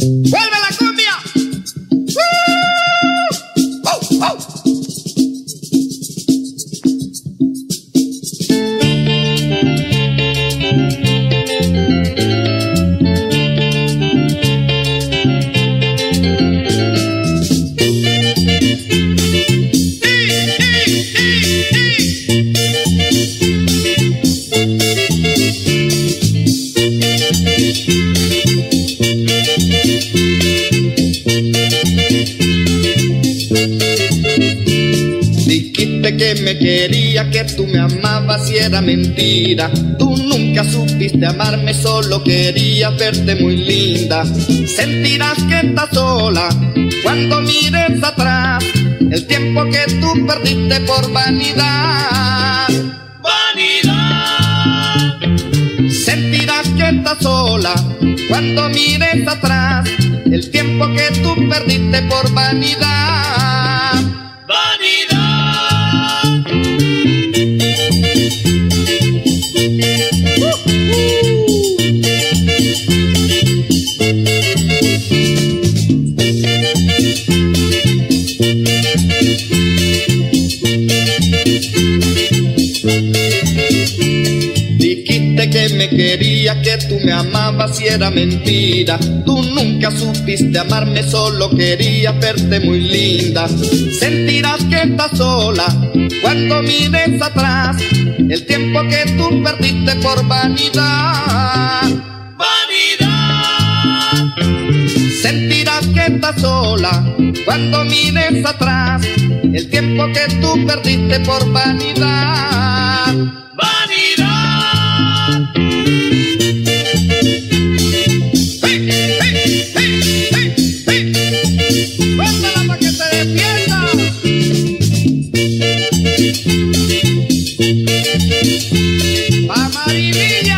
¡Vuelve la cumbia! ¡Oh, oh! Dijiste que me quería, que tú me amabas y era mentira. Tú nunca supiste amarme, solo quería verte muy linda. Sentirás que estás sola cuando mires atrás, el tiempo que tú perdiste por vanidad. Vanidad. Sentirás que estás sola cuando mires atrás, el tiempo que tú perdiste por vanidad. Dijiste que me quería, que tú me amabas y era mentira. Tú nunca supiste amarme, solo quería verte muy linda. Sentirás que estás sola cuando mires atrás, el tiempo que tú perdiste por vanidad. Vanidad. Sentirás que estás sola cuando mires atrás, el tiempo que tú perdiste por vanidad. Vanidad. ¡Hey, hey, hey, hey, hey! ¡Cuéntala para que se despierta! ¡Pa' Marinilla!